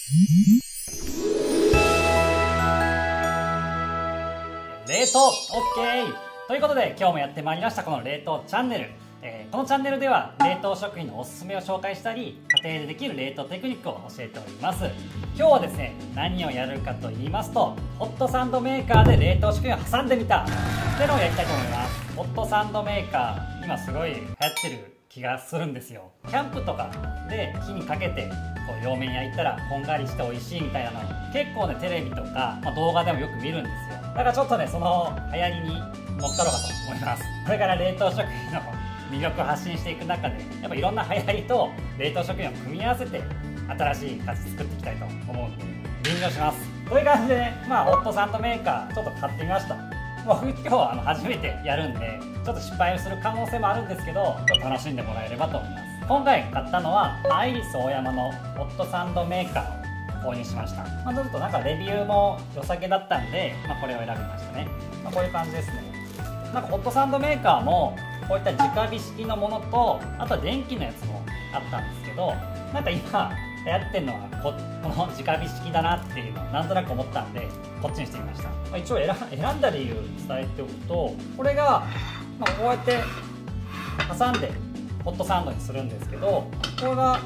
冷凍 OK ということで今日もやってまいりましたこの冷凍チャンネル。このチャンネルでは冷凍食品のおすすめを紹介したり家庭でできる冷凍テクニックを教えております。今日はですね、何をやるかと言いますと、ホットサンドメーカーで冷凍食品を挟んでみたってのをやりたいと思います。ホットサンドメーカー今すごい流行ってる気がするんですよ。キャンプとかで火にかけてこう両面焼いたらこんがりして美味しいみたいなの結構ねテレビとか、動画でもよく見るんですよ。だからちょっとねその流行りに乗っかろうかと思います。これから冷凍食品の魅力を発信していく中でやっぱいろんな流行りと冷凍食品を組み合わせて新しい価値作っていきたいと思うので臨場します。という感じで、ホットサンドメーカーちょっと買ってみました。僕今日は初めてやるんでちょっと失敗をする可能性もあるんですけど、ちょっと楽しんでもらえればと思います。今回買ったのはアイリスオーヤマのホットサンドメーカーを購入しました。ちょっとなんかレビューも良さげだったんで、これを選びましたね。こういう感じですね。なんかホットサンドメーカーもこういった直火式のものと、あとは電気のやつもあったんですけど、なんか今流行ってるのはこの直火式だなっていうのをなんとなく思ったんでこっちにしてみました。一応選んだ理由伝えておくと、これが、こうやって挟んでホットサンドにするんですけど、これが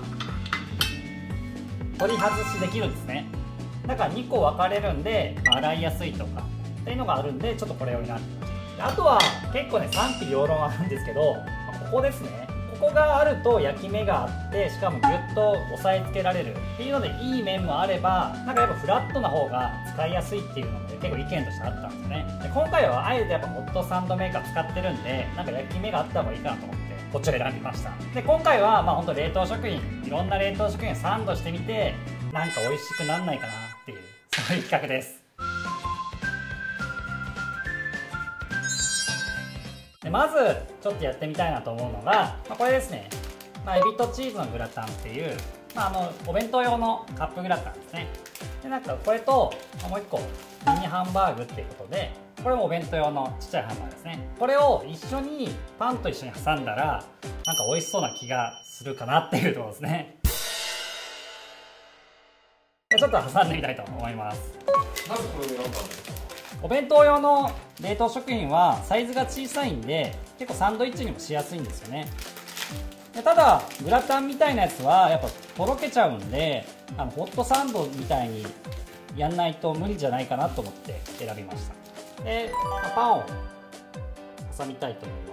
取り外しできるんですね。だから2個分かれるんで、洗いやすいとかっていうのがあるんでちょっとこれを選んでみました。あとは結構ね賛否両論あるんですけど、ここですね、ここがあると焼き目があって、しかもギュッと押さえつけられるっていうのでいい面もあれば、なんかやっぱフラットな方が使いやすいっていうので結構意見としてあったんですよね。で今回はあえてやっぱホットサンドメーカー使ってるんで、なんか焼き目があった方がいいかなと思ってこっちを選びました。で今回は本当冷凍食品、いろんな冷凍食品をサンドしてみて、なんか美味しくなんないかなっていう、そういう企画です。でまずちょっとやってみたいなと思うのが、これですね、エビとチーズのグラタンっていう、お弁当用のカップグラタンですね。でなんかこれともう1個ミニハンバーグっていうことで、これもお弁当用のちっちゃいハンバーグですね。これを一緒にパンと一緒に挟んだらなんか美味しそうな気がするかなっていうところですね。でちょっと挟んでみたいと思います。 なぜこれを選んだんですか？ お弁当用の冷凍食品はサイズが小さいんで結構サンドイッチにもしやすいんですよね。でただグラタンみたいなやつはやっぱとろけちゃうんで、ホットサンドみたいにやんないと無理じゃないかなと思って選びました。で、パンを挟みたいと思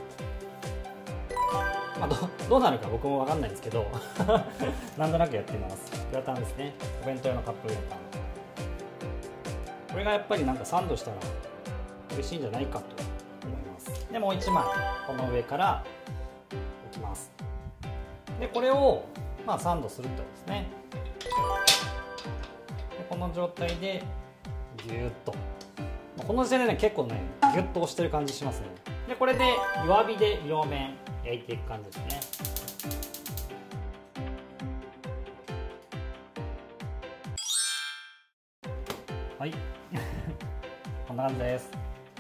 います。どうなるか僕も分かんないんですけどなんとなくやってみます。グラタンですね、お弁当用のカップグラタン。これがやっぱりなんかサンドしたら美味しいんじゃないかと思います。でもう1枚この上から置きます。でこれをサンドするってことですね。でこの状態でギューッと、この時点でね結構ねギュッと押してる感じしますね。でこれで弱火で両面焼いていく感じですね。はいこんな感じです。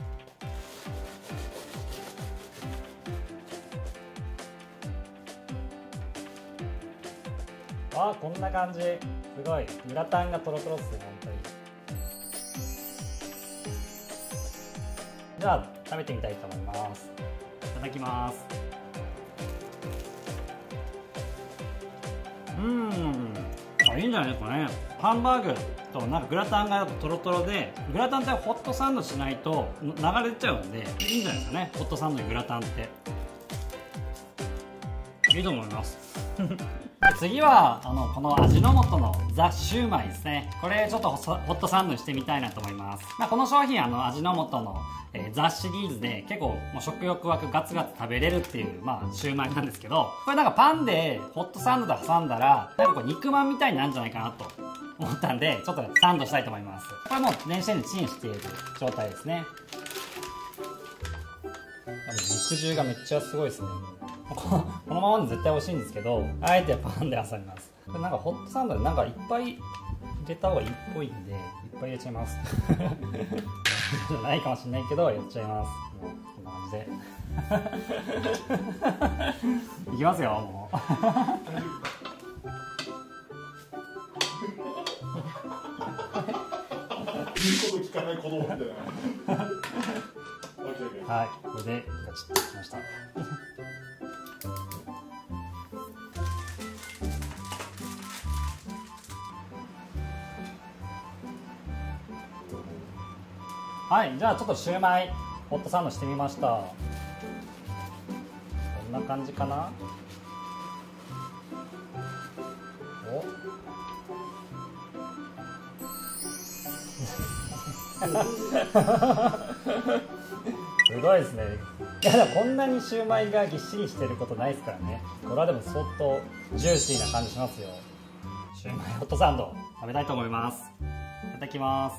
こんな感じ。すごいグラタンがトロトロっすね、本当に。じゃあ食べてみたいと思います。いただきます。いいんじゃないですかね。ハンバーグとなんかグラタンがトロトロで、グラタンってホットサンドしないと流れちゃうんでいいんじゃないですかね。ホットサンドにグラタンっていいと思います次はこの味の素のザ・シューマイですね。これちょっとホットサンドにしてみたいなと思います。この商品味の素のザシリーズで結構もう食欲湧くガツガツ食べれるっていうシューマイなんですけど、これなんかパンでホットサンドで挟んだらなんかこう肉まんみたいになるんじゃないかなと思ったんで、ちょっとサンドしたいと思います。これもう電子レンジチンしている状態ですね。肉汁がめっちゃすごいですね。このままで絶対美味しいんですけど、あえてパンで挟みます。これなんかホットサンドでなんかいっぱい入れた方がいいっぽいんでいっぱい入れちゃいますじゃないかもしれないけどやっちゃいます。もうこんな感じでいきますよ、もう言うこと聞かない子供みたいな。 はい、これでガチッときました。はい、じゃあちょっとシューマイホットサンドしてみました。こんな感じかな。おすごいですね。いや、こんなにシューマイがぎっしりしてることないですからね。これはでも相当ジューシーな感じしますよ。シューマイホットサンド食べたいと思います。いただきます。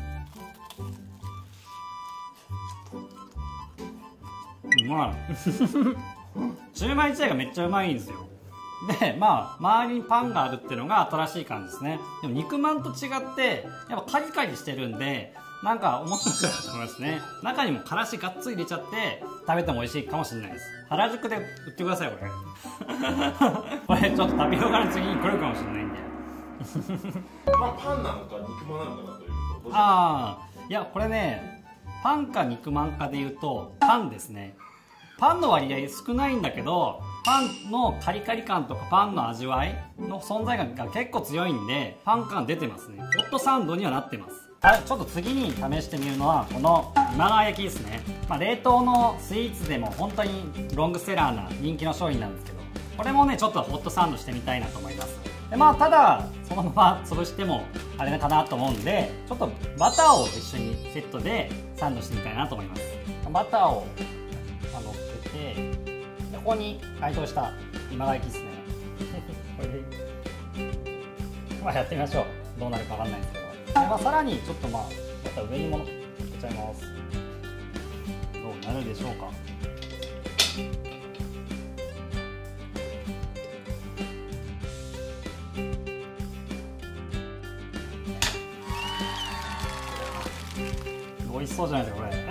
うまいシューマイ自体がめっちゃうまいんですよ。で、まあ周りにパンがあるっていうのが新しい感じですね。でも肉まんと違ってやっぱカリカリしてるんで、なんか面白くなると思いますね。中にもからしがっつり入れちゃって食べても美味しいかもしれないです。原宿で売ってくださいこれこれちょっとタピオカの次に来るかもしれないんでまあパンなのか肉まんなのかなというと。 ああ、いやこれね、パンか肉まんかでいうとパンですね。パンの割合少ないんだけど、パンのカリカリ感とかパンの味わいの存在感が結構強いんで、パン感出てますね。ホットサンドにはなってます。はい、ちょっと次に試してみるのはこの今川焼きですね。冷凍のスイーツでも本当にロングセラーな人気の商品なんですけど、これもねちょっとホットサンドしてみたいなと思います。でただそのまま潰してもあれかなと思うんで、ちょっとバターを一緒にセットでサンドしてみたいなと思います。バターを乗っけて、ここに解凍した今川焼きですねこれでやってみましょう。どうなるかわかんないですけど。でさらにちょっとまた上にものっけちゃいます。どうなるでしょうか。美味しそうじゃないですかこれ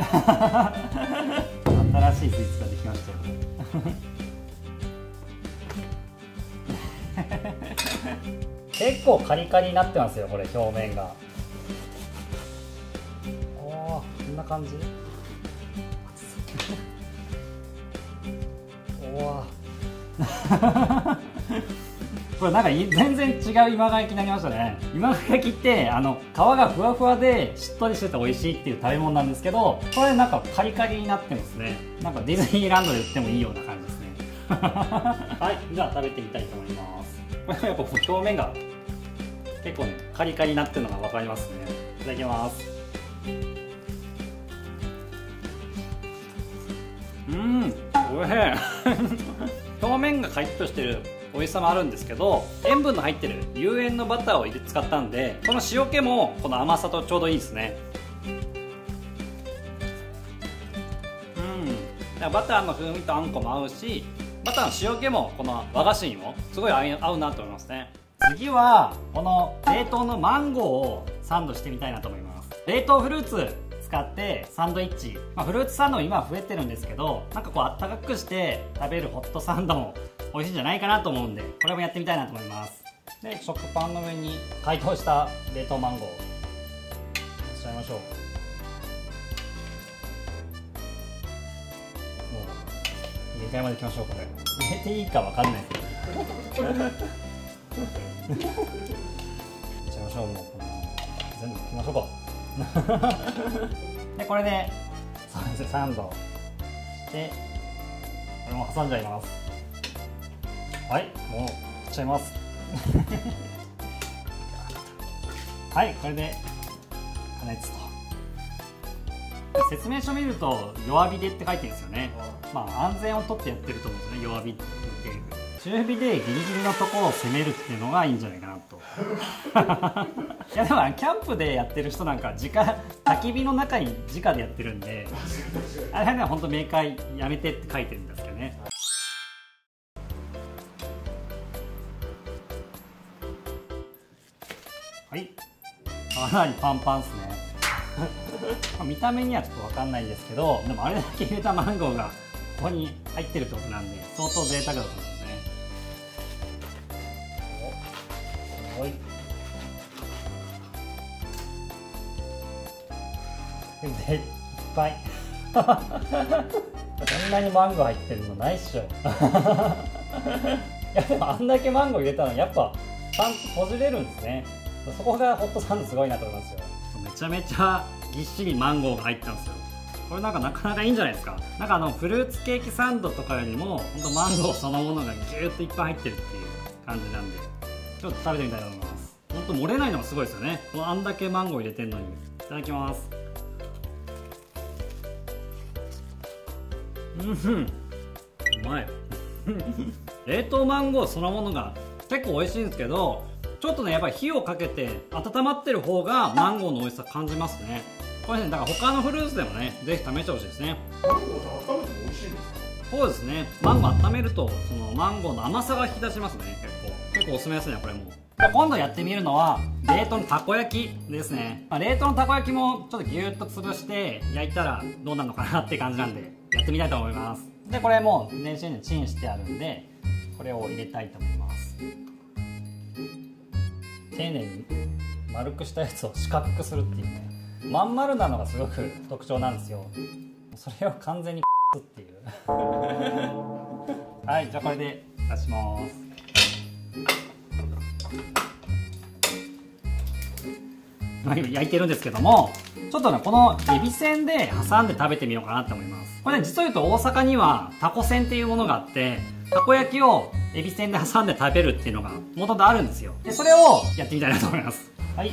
新しいスイーツができましたよ結構カリカリになってますよこれ、表面が。おー、こんな感じおーこれなんか全然違う今川焼きになりましたね。今川焼きって皮がふわふわでしっとりしてて美味しいっていう食べ物なんですけど、これなんかカリカリになってますね。なんかディズニーランドで売ってもいいような感じですねはい、じゃあ食べてみたいと思います。これやっぱ表面が結構ねカリカリになってるのが分かりますね。いただきます。おいしい表面がカリッとしてる美味しさもあるんですけど、塩分の入ってる有塩のバターを使ったんで、この塩気もこの甘さとちょうどいいですね。バターの風味とあんこも合うし、バターの塩気もこの和菓子にもすごい合うなと思いますね。次はこの冷凍のマンゴーをサンドしてみたいなと思います。冷凍フルーツ使ってサンドイッチ、フルーツサンドも今増えてるんですけど、なんかこうあったかくして食べるホットサンドも美味しいんじゃないかなと思うんで、これもやってみたいなと思います。で、食パンの上に解凍した冷凍マンゴーをのせちゃいましょう。もう限界までいきましょう。これ入れていいかわかんないですけどいっちゃいましょう。もう全部いきましょうかでこれでそうですね、サンドしてこれも挟んじゃいます。はい、もういっちゃいますはい、これで加熱と。説明書見ると弱火でって書いてるんですよね。安全をとってやってると思うんですね、弱火っていう。中火でギリギリのところを攻めるっていうのがいいんじゃないかなといやでもキャンプでやってる人なんか焚き火の中に直でやってるんであれはね、本当メーカーやめてって書いてるんですけどね。はい、かなりパンパンですね見た目にはちょっと分かんないんですけど、でもあれだけ入れたマンゴーがここに入ってるってことなんで相当贅沢だと思いますね。すごい。 でいっぱいこんなにマンゴー入ってるのないっしょいやでもあんだけマンゴー入れたらやっぱちゃんと閉じれるんですね。そこがホットサンドすごいなと思いますよ。めちゃめちゃぎっしりマンゴーが入ってますよ。これなんかなかなかいいんじゃないですか。なんかフルーツケーキサンドとかよりもほんとマンゴーそのものがギューッといっぱい入ってるっていう感じなんで、ちょっと食べてみたいと思います。ほんと漏れないのがすごいですよね。あんだけマンゴー入れてんのに。いただきます。うまい冷凍マンゴーそのものが結構美味しいんですけど、ちょっとねやっぱり火をかけて温まってる方がマンゴーの美味しさ感じますね。これね、だから他のフルーツでもねぜひ試してほしいですね。 マンゴーって温めても美味しいんですか？ そうですね、マンゴー温めるとそのマンゴーの甘さが引き出しますね。結構おすすめですねこれも。今度やってみるのは冷凍のたこ焼きですね。冷凍のたこ焼きもちょっとギューッと潰して焼いたらどうなるのかなって感じなんでやってみたいと思います。でこれもう電子レンジでチンしてあるんでこれを入れたいと思います。丁寧に丸くしたやつを四角くするっていうね、まん丸なのがすごく特徴なんですよ。それを完全にっていうはい、じゃあこれで出します。焼いてるんですけども、ちょっとねこのエビせんで挟んで食べてみようかなと思います。これね実を言うと大阪にはタコせんっていうものがあって、たこ焼きをエビせんで挟んで食べるっていうのが元々あるんですよ。でそれをやってみたいなと思います。はい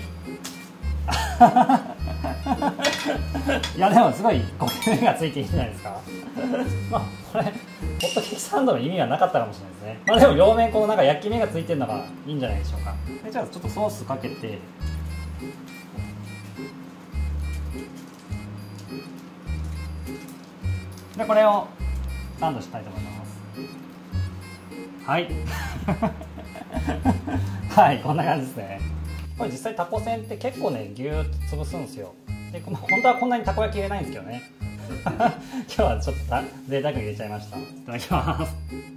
いやでもすごい焦げ目がついていいじゃないですかまあこれホットケーキサンドの意味はなかったかもしれないですね。まあでも両面このなんか焼き目がついてるのがいいんじゃないでしょうか。でじゃあちょっとソースかけて、でこれをサンドしたいと思います。はいはいこんな感じですね。これ実際タコせんって結構ねギューッと潰すんですよ。で本当はこんなにたこ焼き入れないんですけどね今日はちょっと贅沢に入れちゃいました。いただきます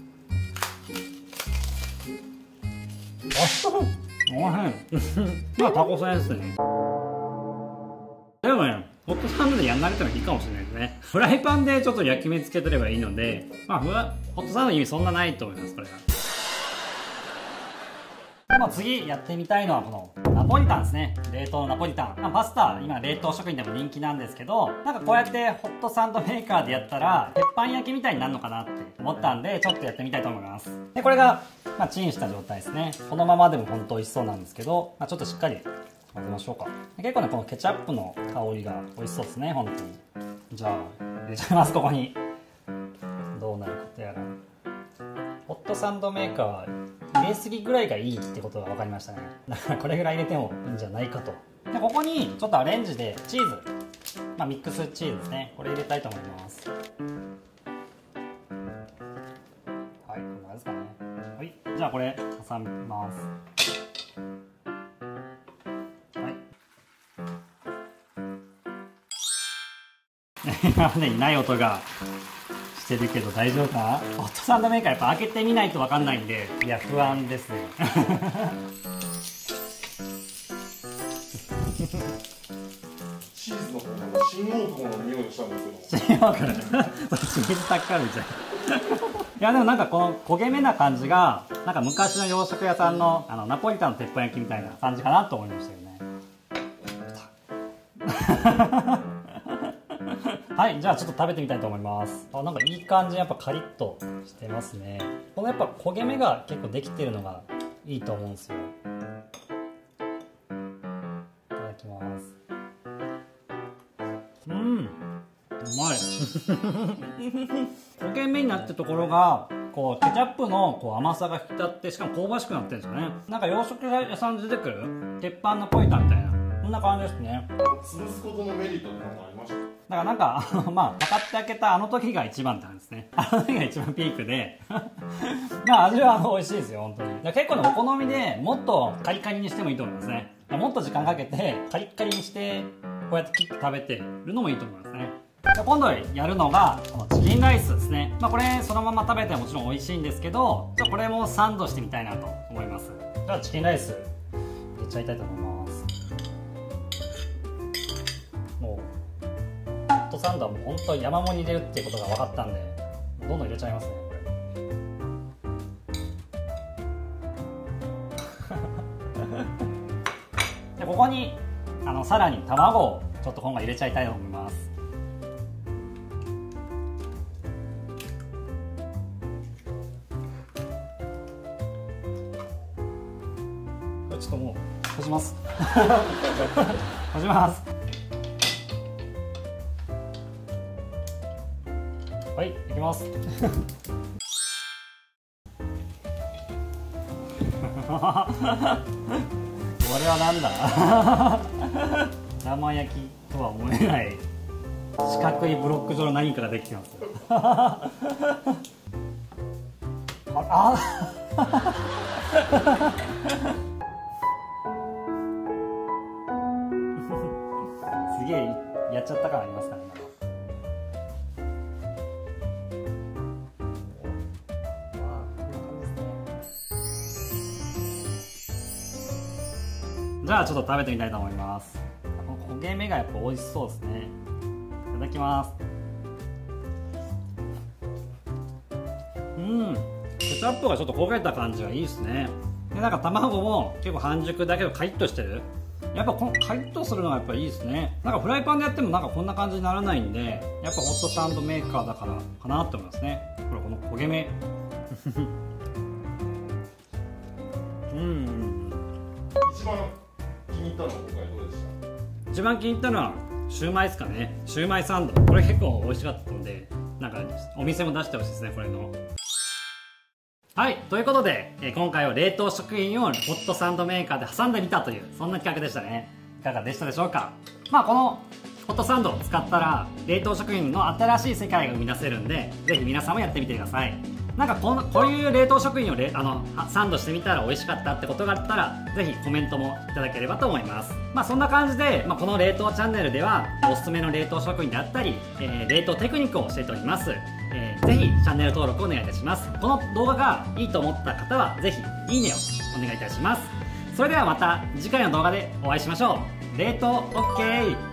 おいしいまあタコせんですね。でもねホットサンドでやんなくてもいいかもしれないですね。フライパンでちょっと焼き目つけてればいいので、まあホットサンドの意味そんなないと思います。これがまあ次やってみたいのはこのナポリタンですね。冷凍のナポリタン、パスタ今冷凍食品でも人気なんですけど、なんかこうやってホットサンドメーカーでやったら鉄板焼きみたいになるのかなって思ったんでちょっとやってみたいと思います。でこれが、チンした状態ですね。このままでも本当美味しそうなんですけど、ちょっとしっかり混ぜましょうか。結構ねこのケチャップの香りが美味しそうですね本当に。じゃあ入れちゃいます。ここにどうなることやら。ホットサンドメーカーは入れすぎぐらいがいいってことが分かりましたね。だからこれぐらい入れてもいいんじゃないかと。でここにちょっとアレンジでチーズ、ミックスチーズですね、これ入れたいと思います。はいこんな感じですかね。はい、じゃあこれ挟みます。今までにない音がしてるけど大丈夫かな。ホットサンドメーカーやっぱ開けてみないと分かんないんで、いや不安ですねチーズの方が新大久保の匂いがしたんですけど。 新大久保チーズタッカルじゃんいやでもなんかこの焦げ目な感じがなんか昔の洋食屋さんのナポリタンの鉄板焼きみたいな感じかなと思いましたよねはい、じゃあちょっと食べてみたいと思います。なんかいい感じにやっぱカリッとしてますね。このやっぱ焦げ目が結構できてるのがいいと思うんですよ。いただきます。うまい焦げ目になってるところがこうケチャップの甘さが引き立って、しかも香ばしくなってるんですよね。なんか洋食屋さんで出てくる鉄板のポイタみたいな、こんな感じですね。 潰すことのメリットって何かありましたか？ だからなんかパカって開けたあの時が一番って感じですね。あの時が一番ピークで味は美味しいですよ本当に。結構ねお好みでもっとカリカリにしてもいいと思いますね。もっと時間かけてカリッカリにしてこうやって切って食べてるのもいいと思いますね。今度やるのがこのチキンライスですね。これそのまま食べてもちろん美味しいんですけど、これもサンドしてみたいなと思います。じゃあチキンライス入れちゃいたいと思います。もうサンドはもう本当に山盛り入れるっていうことが分かったんで、どんどん入れちゃいますねこれ。でここにさらに卵をちょっと今回入れちゃいたいと思います。ちょっともう閉じます閉じます。はい、いきますこれはなんだ生焼きとは思えない四角いブロック状の何かができてますすげえやっちゃった感ありますからね。じゃあちょっと食べてみたいと思います。この焦げ目がやっぱ美味しそうですね。いただきます。ケチャップがちょっと焦げた感じがいいですね。でなんか卵も結構半熟だけどカリッとしてる。やっぱこのカリッとするのがやっぱいいですね。なんかフライパンでやってもなんかこんな感じにならないんで、やっぱホットサンドメーカーだからかなって思いますね。これこの焦げ目一番気に入ったのは今回どうでした？ 一番気に入ったのはシューマイですかね。シューマイサンド、これ結構美味しかったので、なんかお店も出してほしいですね、これの。はい、ということで、今回は冷凍食品をホットサンドメーカーで挟んでみたという、そんな企画でしたね。いかがでしたでしょうか。まあこのホットサンドを使ったら冷凍食品の新しい世界が生み出せるんで、ぜひ皆さんもやってみてください。なんかこういう冷凍食品をサンドしてみたら美味しかったってことがあったら、ぜひコメントもいただければと思います。まあそんな感じで、この冷凍チャンネルではおすすめの冷凍食品であったり、冷凍テクニックを教えております。ぜひチャンネル登録をお願いいたします。この動画がいいと思った方はぜひいいねをお願いいたします。それではまた次回の動画でお会いしましょう。冷凍 OK。